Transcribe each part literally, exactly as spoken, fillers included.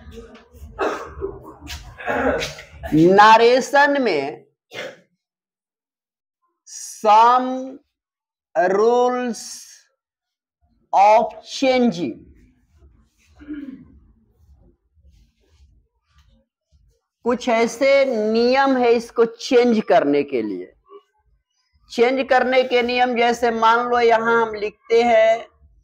Narration में some rules of changing, कुछ ऐसे नियम है इसको चेंज करने के लिए। चेंज करने के नियम जैसे मान लो यहां हम लिखते हैं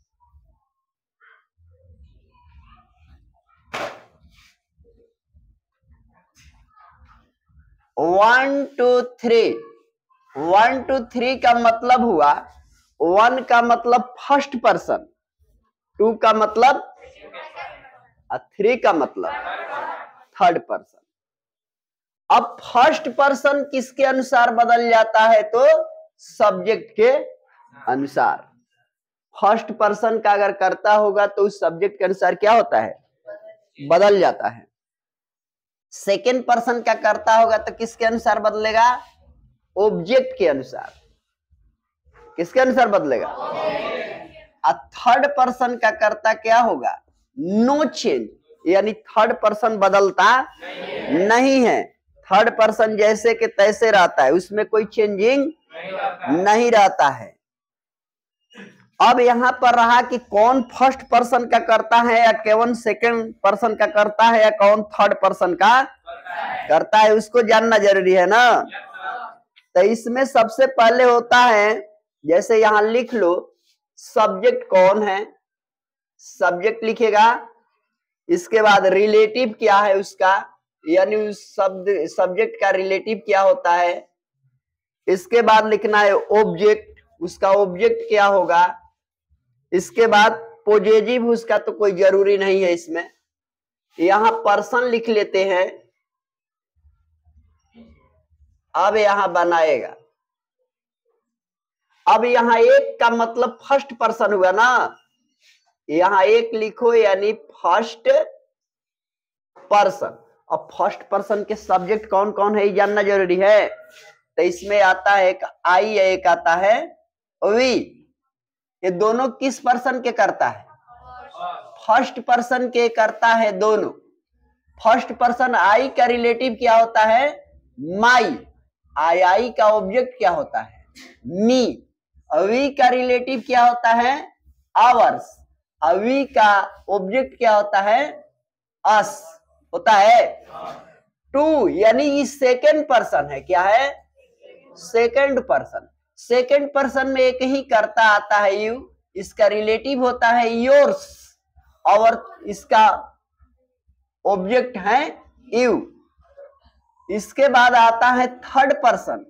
one two three. One two three का मतलब हुआ, वन का मतलब फर्स्ट पर्सन, टू का मतलब, थ्री का मतलब थर्ड पर्सन। अब फर्स्ट पर्सन किसके अनुसार बदल जाता है? तो सब्जेक्ट के अनुसार। फर्स्ट पर्सन का अगर करता होगा तो उस सब्जेक्ट के अनुसार क्या होता है? बदल जाता है। सेकेंड पर्सन का करता होगा तो किसके अनुसार बदलेगा? ऑब्जेक्ट के अनुसार। किसके अनुसार बदलेगा? और थर्ड पर्सन का करता क्या होगा? नो चेंज, यानी थर्ड पर्सन बदलता नहीं, नहीं है। थर्ड पर्सन जैसे कि तैसे रहता है, उसमें कोई चेंजिंग नहीं, नहीं रहता है। अब यहां पर रहा कि कौन फर्स्ट पर्सन का करता है या कौन सेकंड पर्सन का करता है या कौन थर्ड पर्सन का करता है, उसको जानना जरूरी है ना। तो इसमें सबसे पहले होता है, जैसे यहां लिख लो सब्जेक्ट कौन है, सब्जेक्ट लिखेगा। इसके बाद रिलेटिव क्या है उसका, यानी उस शब्द सब्जेक्ट का रिलेटिव क्या होता है। इसके बाद लिखना है ऑब्जेक्ट, उसका ऑब्जेक्ट क्या होगा। इसके बाद पोजेटिव, उसका तो कोई जरूरी नहीं है इसमें। यहां पर्सन लिख लेते हैं। अब यहां बनाएगा, अब यहां एक का मतलब फर्स्ट पर्सन हुआ ना, यहां एक लिखो यानी फर्स्ट पर्सन। अब फर्स्ट पर्सन के सब्जेक्ट कौन कौन है ये जानना जरूरी है। तो इसमें आता है एक आई, एक आता है वी। ये दोनों किस पर्सन के करता है? फर्स्ट पर्सन के करता है दोनों। फर्स्ट पर्सन आई का रिलेटिव क्या होता है? माई। आई आई का ऑब्जेक्ट क्या होता है? मी। वी का रिलेटिव क्या होता है? आवर्स। वी का ऑब्जेक्ट क्या होता है? अस होता है। टू यानी ये सेकेंड पर्सन है। क्या है? Second person. सेकेंड पर्सन में एक ही करता आता है यू, इसका रिलेटिव होता है योर्स और इसका ऑब्जेक्ट है यू। इसके बाद आता है third person.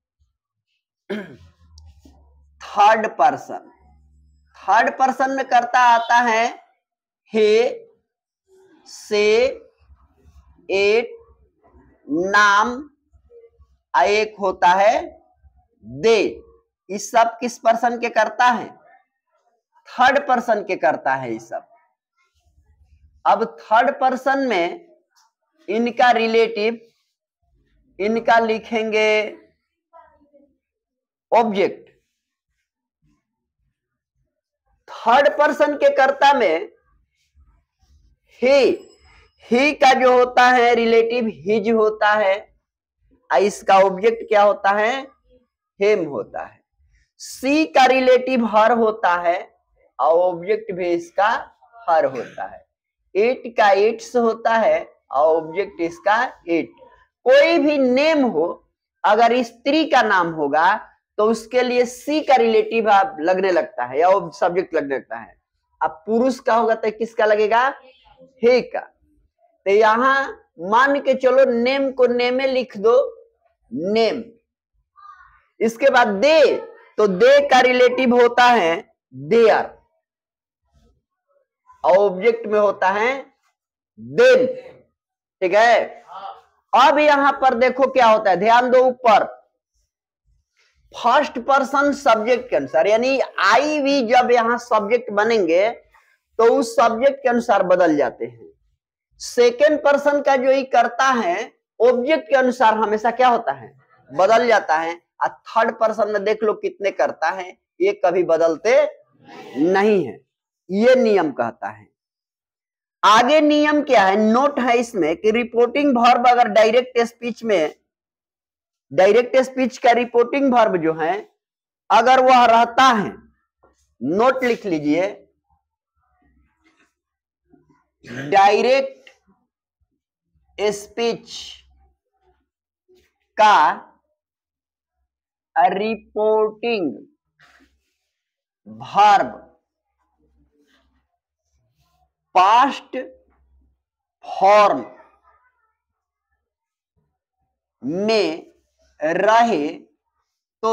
Third person, third person में करता आता है हे, से, एट, नाम, एक होता है दे। इस सब किस पर्सन के करता है? थर्ड पर्सन के करता है ये सब। अब थर्ड पर्सन में इनका रिलेटिव, इनका लिखेंगे ऑब्जेक्ट। थर्ड पर्सन के कर्ता में ही, ही का जो होता है रिलेटिव हिज होता है, इसका ऑब्जेक्ट क्या होता है? हेम होता है। सी का रिलेटिव हर होता है और ऑब्जेक्ट भी इसका हर होता है। एट का एट्स होता है और ऑब्जेक्ट इसका एट। कोई भी नेम हो, अगर स्त्री का नाम होगा तो उसके लिए सी का रिलेटिव आप लगने लगता है या सब्जेक्ट लगने लगता है। अब पुरुष का होगा तो किसका लगेगा? हे का। तो यहां मान के चलो नेम को नेमे लिख दो, नेम। इसके बाद दे, तो दे का रिलेटिव होता है देयर और ऑब्जेक्ट में होता है देन। ठीक है। अब यहां पर देखो क्या होता है, ध्यान दो ऊपर। फर्स्ट पर्सन सब्जेक्ट के अनुसार, यानी आई वी जब यहां सब्जेक्ट बनेंगे तो उस सब्जेक्ट के अनुसार बदल जाते हैं। सेकेंड पर्सन का जो ही करता है ऑब्जेक्ट के अनुसार हमेशा क्या होता है? बदल जाता है। और थर्ड पर्सन में देख लो कितने करता है, ये कभी बदलते नहीं है। ये नियम कहता है। आगे नियम क्या है, नोट है इसमें कि रिपोर्टिंग वर्ब अगर डायरेक्ट स्पीच में, डायरेक्ट स्पीच का रिपोर्टिंग वर्ब जो है अगर वह रहता है, नोट लिख लीजिए, डायरेक्ट स्पीच का रिपोर्टिंग वर्ब पास्ट फॉर्म में रहे तो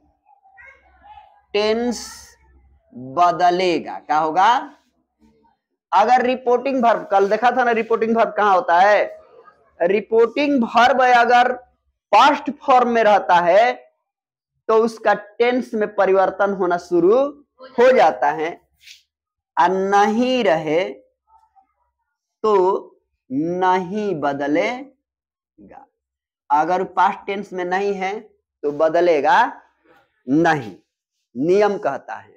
टेंस बदलेगा। क्या होगा? अगर रिपोर्टिंग वर्ब, कल देखा था ना रिपोर्टिंग वर्ब कहां होता है, रिपोर्टिंग वर्ब अगर पास्ट फॉर्म में रहता है तो उसका टेंस में परिवर्तन होना शुरू हो जाता है, और नहीं रहे तो नहीं बदलेगा। अगर पास्ट टेंस में नहीं है तो बदलेगा नहीं, नियम कहता है।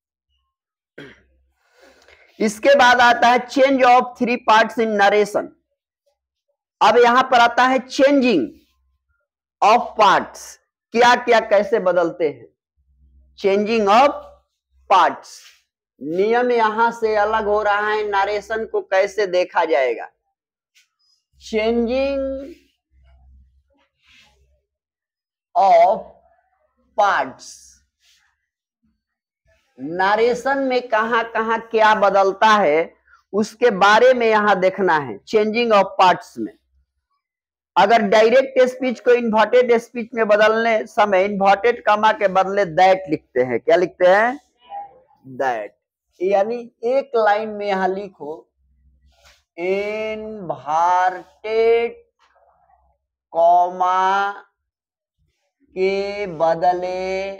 इसके बाद आता है change of three parts in narration. अब यहां पर आता है चेंजिंग ऑफ पार्ट्स, क्या क्या कैसे बदलते हैं, चेंजिंग ऑफ पार्ट्स। नियम यहां से अलग हो रहा है, नरेशन को कैसे देखा जाएगा। चेंजिंग ऑफ पार्ट्स, नरेशन में कहां कहां क्या बदलता है उसके बारे में यहां देखना है। चेंजिंग ऑफ पार्ट्स में अगर डायरेक्ट स्पीच को इन्वर्टेड स्पीच में बदलने समय इन्वर्टेड कॉमा के बदले दैट लिखते हैं। क्या लिखते हैं? दैट। यानी एक लाइन में यहां लिखो इन्वर्टेड कॉमा के बदले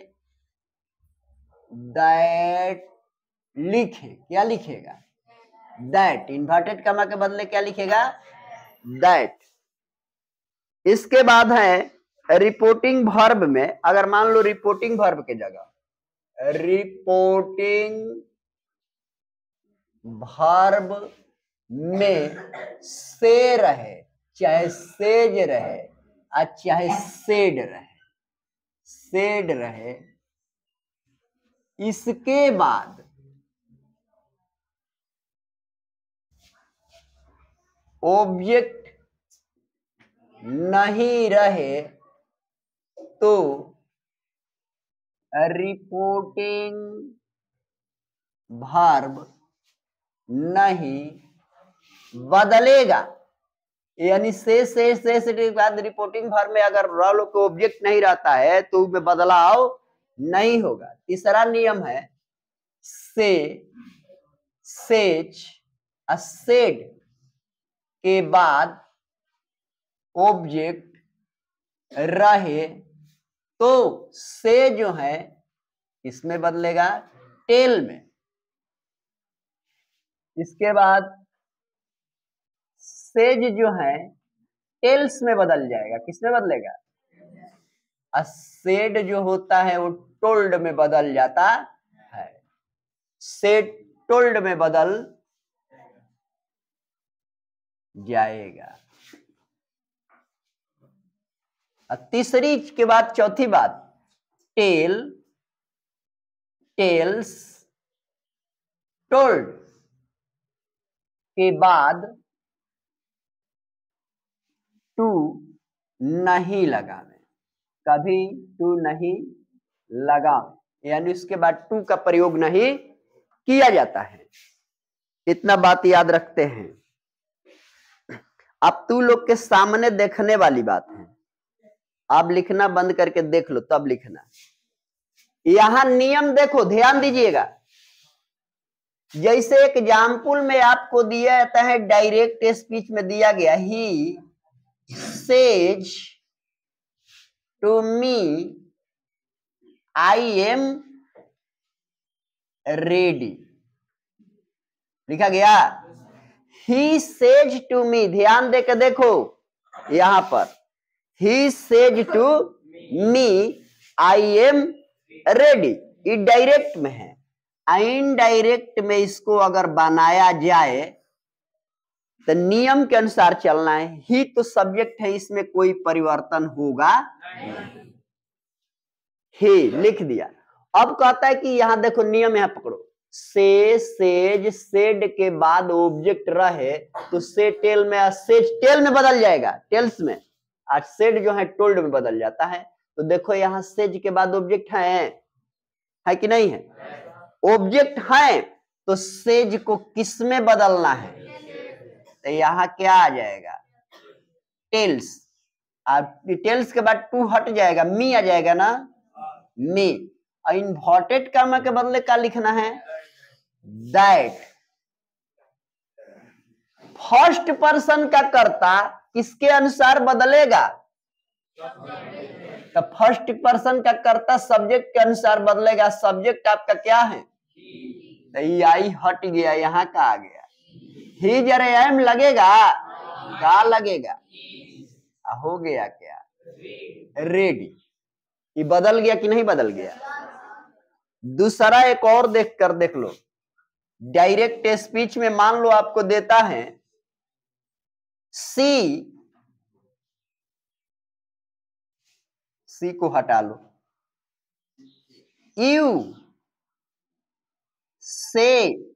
दैट लिखे। क्या लिखेगा? दैट। इन्वर्टेड कॉमा के बदले क्या लिखेगा? दैट। इसके बाद है रिपोर्टिंग वर्ब में, अगर मान लो रिपोर्टिंग वर्ब के जगह रिपोर्टिंग वर्ब में से रहे, चाहे सेज रहे और चाहे सेड रहे, सेड रहे, इसके बाद ऑब्जेक्ट नहीं रहे तो रिपोर्टिंग वर्ब नहीं बदलेगा। यानी से से से से के बाद रिपोर्टिंग वर्ब में अगर रॉल को ऑब्जेक्ट नहीं रहता है तो उसमें बदलाव नहीं होगा। तीसरा नियम है से, सेज, सेड के बाद ऑब्जेक्ट रहे तो से जो है इसमें बदलेगा टेल में। इसके बाद सेज जो है टेल्स में बदल जाएगा। किसमें बदलेगा? सेड जो होता है वो टोल्ड में बदल जाता है, सेड टोल्ड में बदल जाएगा। तीसरी के बाद चौथी बात, टेल, टेल्स, टोल्ड के बाद टू नहीं लगावे, कभी टू नहीं लगावे, यानी उसके बाद टू का प्रयोग नहीं किया जाता है। इतना बात याद रखते हैं। अब तू लोग के सामने देखने वाली बात है, आप लिखना बंद करके देख लो तब लिखना। यहां नियम देखो, ध्यान दीजिएगा। जैसे एग्जाम्पल में आपको दिया जाता है, डायरेक्ट स्पीच में दिया गया he says to me I am ready, लिखा गया ही सेज टू मी। ध्यान देकर देखो यहां पर, he says to me I am ready, ये डायरेक्ट में है। इनडायरेक्ट में इसको अगर बनाया जाए तो नियम के अनुसार चलना है। ही तो सब्जेक्ट है, इसमें कोई परिवर्तन होगा नहीं। ही लिख दिया। अब कहता है कि यहां देखो नियम, यहां पकड़ो, से, सेज, सेड के बाद ऑब्जेक्ट रहे तो से टेल में, सेज टेल में बदल जाएगा, टेल्स में, आज सेड जो है टोल्ड में बदल जाता है। तो देखो यहां सेज के बाद ऑब्जेक्ट है, है कि नहीं है? ऑब्जेक्ट है तो सेज को किस में बदलना है? तो यहां क्या आ जाएगा? टेल्स। अब टेल्स के बाद टू हट जाएगा, मी आ जाएगा ना, मी। और इन्वर्टेड कामा के बदले क्या लिखना है? दैट। फर्स्ट पर्सन का कर्ता किसके अनुसार बदलेगा? तो फर्स्ट पर्सन का कर्ता सब्जेक्ट के अनुसार बदलेगा। सब्जेक्ट आपका क्या है? तो ये आई हट गया, यहां का आ गया। ही जरा एम लगेगा, क्या लगेगा? हो गया क्या? रेडी। ये बदल गया कि नहीं बदल गया? दूसरा एक और देख कर देख लो। डायरेक्ट स्पीच में मान लो आपको देता है सी, सी को हटा लो, you say,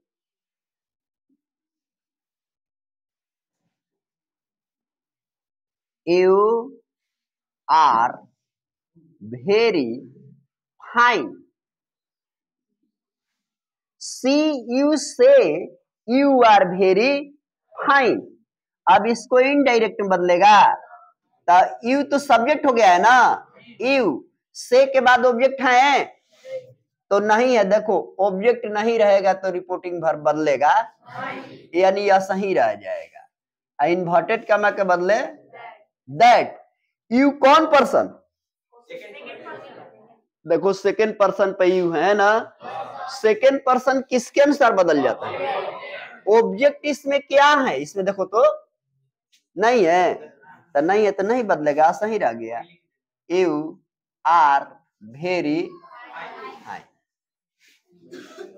you are very fine. She you say you are very fine. अब इसको इनडायरेक्ट में बदलेगा तो यू तो सब्जेक्ट हो गया है ना, यू से के बाद ऑब्जेक्ट है तो नहीं है। देखो ऑब्जेक्ट नहीं रहेगा तो रिपोर्टिंग वर्ब बदलेगा, यानी यह सही रह जाएगा। इन्वर्टेड कामा के बदले दैट। यू कौन पर्सन? देखो सेकेंड पर्सन पे यू है ना, सेकेंड पर्सन किसके अनुसार बदल जाता है? ऑब्जेक्ट इसमें क्या है? इसमें देखो तो नहीं है, तो नहीं है तो नहीं बदलेगा, सही रह गया। You are very fine.